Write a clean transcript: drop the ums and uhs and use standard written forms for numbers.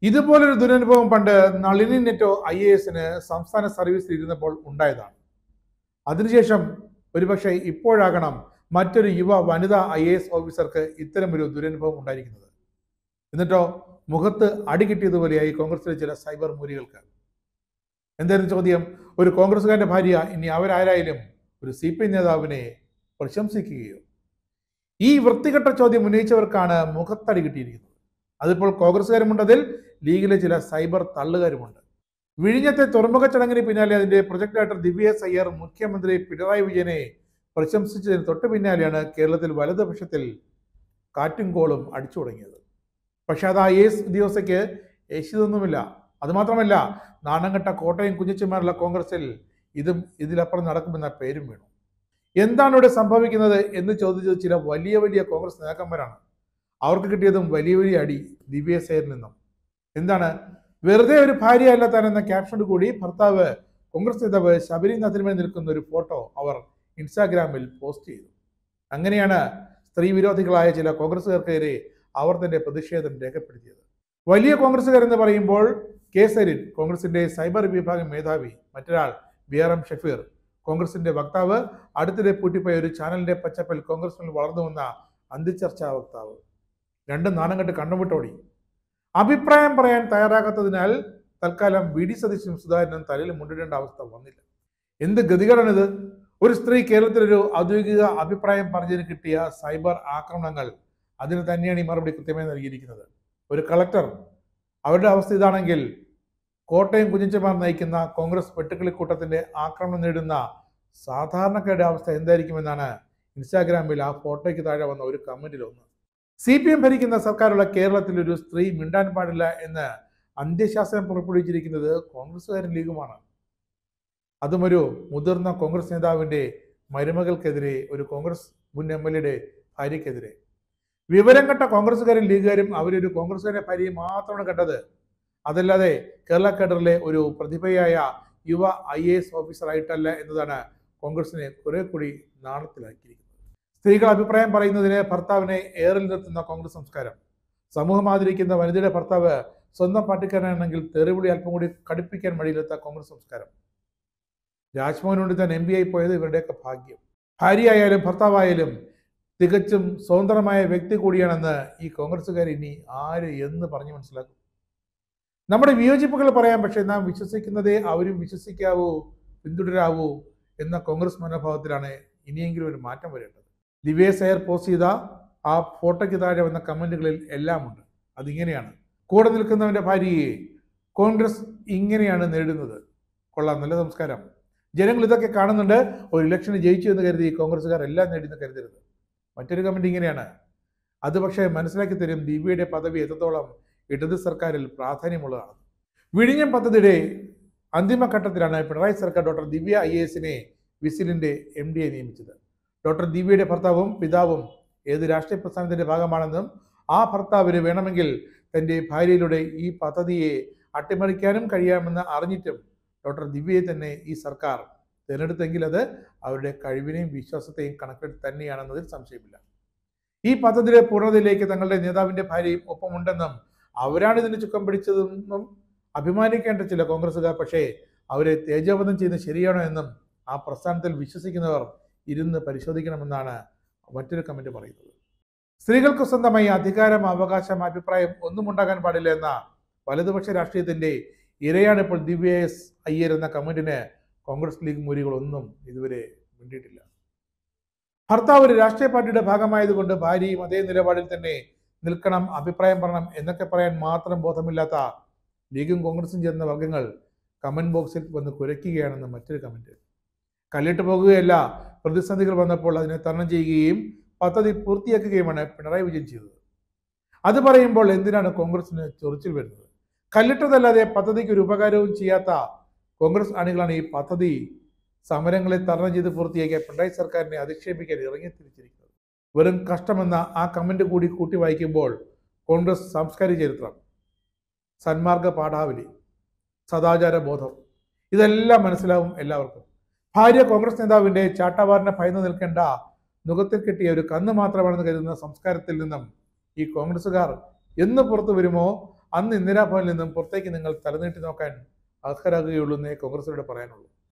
ഇതുപോലൊരു ദുരനുഭവം പണ്ട് നളിനി നെറ്റോ IAS സംസ്ഥാന സർവീസിൽ ഇരുന്നപ്പോൾ ഉണ്ടായതാണ്. അതിനുശേഷം ഒരുപക്ഷെ ഇപ്പോഴാകണം മറ്റൊരു വനിതാ IAS ഓഫീസർക്ക് ഇത്തരമൊരു ദുരനുഭവം ഉണ്ടായിരിക്കുന്നത്. എന്നിട്ടോ മുഖത്ത് അടി കിട്ടിയതുപോലെയായി കോൺഗ്രസിലെ ചില സൈബർ മൂരികൾക്ക്. എന്തായിരുന്നു ചോദ്യം? ഒരു കോൺഗ്രസുകാരന്റെ ഭാര്യ ഇനി അവരാരായാലും ഒരു CPI നേതാവിനെ പ്രശംസിക്കുകയോ? ഈ വൃത്തികെട്ട ചോദ്യം ഉന്നയിച്ചവർക്കാണ് മുഖത്തടി കിട്ടിയിരിക്കുന്നത്. അതിപ്പോൾ കോൺഗ്രസുകാരുമുണ്ടതിൽ, ലീഗിലെ ചില സൈബർ തള്ളുകാരുമുണ്ട്. വിഴിഞ്ഞത്തെ തുറമുഖ ചടങ്ങിന് പിന്നാലെ അതിന്റെ project director Divya S Iyer മുഖ്യമന്ത്രി പിണറായി വിജയനെ പ്രശംസിച്ചതിന് തൊട്ടു പിന്നാലെയാണ് കേരളത്തിൽ വലതുപക്ഷത്തിൽ കാറ്റും കോളും അടിച്ചു തുടങ്ങിയത്. പക്ഷെ അത് IAS ഉദ്യോഗസ്ഥയ്ക്ക് യേശിതൊന്നുമില്ല. അതുമാത്രമല്ല, നാണംകെട്ട കോട്ടയം കുഞ്ഞച്ചന്മാരുള്ള കോൺഗ്രസിൽ ഇതിലപ്പുറം നടക്കുമെന്ന പേരും വീണു. എന്താണ് ഇവിടെ സംഭവിക്കുന്നത് എന്ന് ചോദിച്ചത് ചില വലിയ വലിയ കോൺഗ്രസ് നേതാക്കന്മാരാണ്. അവർക്ക് കിട്ടിയതും വലിയ വലിയ അടി ദിവ്യ എസ് അയ്യറിൽ നിന്നും. എന്താണ്? വെറുതെ ഒരു ഭാര്യയല്ല താൻ എന്ന ക്യാപ്ഷനോട് കൂടി ഭർത്താവ് കോൺഗ്രസ് നേതാവ് ശബരിനാഥിനുമേൽ നിൽക്കുന്ന ഒരു ഫോട്ടോ അവർ ഇൻസ്റ്റാഗ്രാമിൽ പോസ്റ്റ് ചെയ്തു. അങ്ങനെയാണ് സ്ത്രീ വിരോധികളായ ചില കോൺഗ്രസുകാർക്കെതിരെ അവർ തന്റെ പ്രതിഷേധം രേഖപ്പെടുത്തിയത്. വലിയ കോൺഗ്രസുകാരെന്ന് പറയുമ്പോൾ കെ സരിൻ, കോൺഗ്രസിന്റെ സൈബർ വിഭാഗം മേധാവി, മറ്റൊരാൾ BRM ഷഫീർ, കോൺഗ്രസിന്റെ വക്താവ്, അടുത്തിടെ പൂട്ടിപ്പോയ ഒരു ചാനലിന്റെ പച്ചപ്പിൽ കോൺഗ്രസിൽ വളർന്നു വന്ന അന്തിച്ചർച്ചാ വക്താവ്. രണ്ടും നാണം കെട്ട് കണ്ണുവിട്ടോടി. അഭിപ്രായം പറയാൻ തയ്യാറാകാത്തതിനാൽ തൽക്കാലം VD സതീശനും സുധാകരനും തലയിൽ മുണ്ടിടേണ്ട അവസ്ഥ വന്നില്ല. എന്ത് ഗതികേടാണിത്? ഒരു സ്ത്രീ കേരളത്തിലൊരു ഔദ്യോഗിക അഭിപ്രായം പറഞ്ഞതിന് കിട്ടിയ സൈബർ ആക്രമണങ്ങൾ, അതിന് തന്നെയാണ് ഈ മറുപടി കൃത്യമായി നൽകിയിരിക്കുന്നത്. ഒരു കളക്ടർ, അവരുടെ അവസ്ഥ ഇതാണെങ്കിൽ കോട്ടയം കുഞ്ഞച്ചന്മാർ നയിക്കുന്ന കോൺഗ്രസ് വെട്ടുക്കിളിക്കൂട്ടത്തിന്റെ ആക്രമണം നേടുന്ന സാധാരണക്കാരുടെ അവസ്ഥ എന്തായിരിക്കുമെന്നാണ് ഇൻസ്റ്റാഗ്രാമിൽ ആ ഫോട്ടോയ്ക്ക് താഴെ വന്ന ഒരു കമന്റിലൊന്ന്. CPM ഭരിക്കുന്ന സർക്കാരുള്ള കേരളത്തിൽ ഒരു സ്ത്രീ മിണ്ടാൻ പാടില്ല എന്ന് അന്ത്യശാസനം പുറപ്പെടുവിച്ചിരിക്കുന്നത് കോൺഗ്രസുകാരും ലീഗുമാണ്. അതും ഒരു മുതിർന്ന കോൺഗ്രസ് നേതാവിന്റെ മരുമകൾക്കെതിരെ, ഒരു കോൺഗ്രസ് മുൻ MLA ഭാര്യയ്ക്കെതിരെ. വിവരം കെട്ട കോൺഗ്രസുകാരും ലീഗുകാരും അവരൊരു കോൺഗ്രസുകാരുടെ ഭാര്യയെ മാത്രമാണ് കണ്ടത്. അതല്ലാതെ കേരള കേഡറിലെ ഒരു പ്രതിഭയായ IAS ഓഫീസറായിട്ടല്ല എന്നതാണ് കോൺഗ്രസിനെ കുറെ കൂടി നാണത്തിലാക്കിയിരിക്കുന്നത്. സ്ത്രീകൾ അഭിപ്രായം പറയുന്നതിന് ഭർത്താവിനെ ഏറിൽ നിർത്തുന്ന കോൺഗ്രസ് സംസ്കാരം. സമൂഹം ആദരിക്കുന്ന വനിതയുടെ ഭർത്താവ് സ്വന്തം പാർട്ടിക്കാരനാണെങ്കിൽ തെറിവിളി അല്പം കൂടി കടുപ്പിക്കാൻ വഴിയിലെത്ത കോൺഗ്രസ് സംസ്കാരം. രാജ്മോഹൻ ഉണ്ണിത്താൻ MP ആയി പോയത് ഇവരുടെയൊക്കെ ഭാഗ്യം. ഭാര്യയായാലും ഭർത്താവായാലും തികച്ചും സ്വതന്ത്രമായ വ്യക്തി കൂടിയാണെന്ന് ഈ കോൺഗ്രസുകാർ ഇനി ആര് എന്ന് പറഞ്ഞു മനസ്സിലാക്കും? നമ്മുടെ വിയോജിപ്പുകൾ പറയാം, പക്ഷെ നാം വിശ്വസിക്കുന്നതേ അവരും വിശ്വസിക്കാവൂ, പിന്തുടരാവൂ എന്ന കോൺഗ്രസ് മനോഭാവത്തിലാണ് ഇനിയെങ്കിലും ഒരു മാറ്റം വരേണ്ടത്. ദിവ്യ എസ് അയ്യർ പോസ്റ്റ് ചെയ്ത ആ ഫോട്ടോയ്ക്ക് താഴെ വന്ന കമന്റുകളിൽ എല്ലാം ഉണ്ട്. അതിങ്ങനെയാണ്: കൂടെ നിൽക്കുന്നവന്റെ ഭാര്യയെ കോൺഗ്രസ് ഇങ്ങനെയാണ് നേടുന്നത്. കൊള്ളാം, നല്ല സംസ്കാരം. ജനങ്ങൾ ഇതൊക്കെ കാണുന്നുണ്ട്. ഒരു ഇലക്ഷന് ജയിച്ചു എന്ന് കരുതി കോൺഗ്രസുകാർ എല്ലാം നേടിയെന്ന് കരുതരുത്. മറ്റൊരു കമന്റ് ഇങ്ങനെയാണ്: അത് പക്ഷേ മനസ്സിലാക്കി തരും ദിവ്യയുടെ പദവി എത്രത്തോളം ഇടത് സർക്കാരിൽ പ്രാധാന്യമുള്ളതാണ്. വിഴിഞ്ഞം പദ്ധതിയുടെ അന്തിമഘട്ടത്തിലാണ് പിണറായി സർക്കാർ ഡോക്ടർ ദിവ്യ IAS വിസിലിന്റെ MD നിയമിച്ചത്. ഡോക്ടർ ദിവ്യയുടെ ഭർത്താവും പിതാവും ഏത് രാഷ്ട്രീയ പ്രസ്ഥാനത്തിന്റെ ഭാഗമാണെന്നും ആ ഭർത്താവിന് വേണമെങ്കിൽ തന്റെ ഭാര്യയിലൂടെ ഈ പദ്ധതിയെ അട്ടിമറിക്കാനും കഴിയാമെന്ന് അറിഞ്ഞിട്ടും ഡോക്ടർ ദിവ്യയെ തന്നെ ഈ സർക്കാർ തിരഞ്ഞെടുത്തെങ്കിൽ അത് അവരുടെ കഴിവിനെയും വിശ്വാസത്തെയും കണക്കെടുത്ത് തന്നെയാണെന്നതിൽ സംശയമില്ല. ഈ പദ്ധതിയുടെ പൂർണ്ണതയിലേക്ക് തങ്ങളുടെ നേതാവിന്റെ ഭാര്യയും ഒപ്പമുണ്ടെന്നും അവരാണ് ഇതിന് ചുക്കം പിടിച്ചതെന്നും അഭിമാനിക്കേണ്ട ചില കോൺഗ്രസുകാർ പക്ഷേ അവരെ തേജോവധം ചെയ്യുന്നത് ശരിയാണോ എന്നും ആ പ്രസ്ഥാനത്തിൽ വിശ്വസിക്കുന്നവർ ഇരുന്ന് പരിശോധിക്കണമെന്നാണ് മറ്റൊരു കമന്റ് പറയുന്നത്. സ്ത്രീകൾക്ക് സ്വന്തമായി അധികാരം, അവകാശം, അഭിപ്രായം ഒന്നും ഉണ്ടാകാൻ പാടില്ല എന്ന വലതുപക്ഷ രാഷ്ട്രീയത്തിന്റെ ഇരയാണ് ഇപ്പോൾ ദിവ്യ എസ് അയ്യർ എന്ന കമന്റിന് കോൺഗ്രസ് ലീഗ് മൂരികളൊന്നും ഇതുവരെ വേണ്ടിയിട്ടില്ല. ഭർത്താവ് ഒരു രാഷ്ട്രീയ പാർട്ടിയുടെ ഭാഗമായതുകൊണ്ട് ഭാര്യയും അതേ നിലപാടിൽ തന്നെ നിൽക്കണം, അഭിപ്രായം പറയണം എന്നൊക്കെ പറയാൻ മാത്രം ബോധമില്ലാത്ത ലീഗും കോൺഗ്രസും ചേർന്ന വർഗങ്ങൾ കമന്റ് ബോക്സിൽ വന്ന് കുരയ്ക്കുകയാണെന്ന് മറ്റൊരു കമന്റ്. കല്ലിട്ട് പോകുകയല്ല, പ്രതിസന്ധികൾ വന്നപ്പോൾ അതിനെ തരണം ചെയ്യുകയും പദ്ധതി പൂർത്തിയാക്കുകയുമാണ് പിണറായി വിജയൻ ചെയ്തത്. അത് പറയുമ്പോൾ എന്തിനാണ് കോൺഗ്രസിന് ചൊറിച്ചിൽ വരുന്നത്? കല്ലിട്ടതല്ലാതെ പദ്ധതിക്ക് ഒരു ഉപകാരവും ചെയ്യാത്ത കോൺഗ്രസ് അണികളാണ് ഈ പദ്ധതി സമരങ്ങളെ തരണം ചെയ്ത് പൂർത്തിയാക്കിയ പിണറായി സർക്കാരിനെ അധിക്ഷേപിക്കാൻ ഇറങ്ങിത്തിരിച്ചിരിക്കുന്നത്. വെറും കഷ്ടമെന്ന ആ കമന്റ് കൂടി കൂട്ടി വായിക്കുമ്പോൾ കോൺഗ്രസ് സാംസ്കാരിക ചരിത്രം, സന്മാർഗ പാഠാവലി, സദാചാര ബോധം ഇതെല്ലാം മനസ്സിലാവും എല്ലാവർക്കും. ഭാര്യ കോൺഗ്രസ് നേതാവിന്റെ ചാട്ടവാറിനെ ഭയന്നു നിൽക്കേണ്ട, മുഖത്തിൽ കിട്ടിയ ഒരു കന്ന് മാത്രമാണെന്ന് കരുതുന്ന സംസ്കാരത്തിൽ നിന്നും ഈ കോൺഗ്രസുകാർ എന്ന് പുറത്തു വരുമോ അന്ന് ഇന്ദിരാഭവനിൽ നിന്നും പുറത്തേക്ക് നിങ്ങൾ തലനീട്ടി നോക്കാൻ അർഹരാകുകയുള്ളൂ എന്നേ കോൺഗ്രസിലൂടെ പറയാനുള്ളൂ.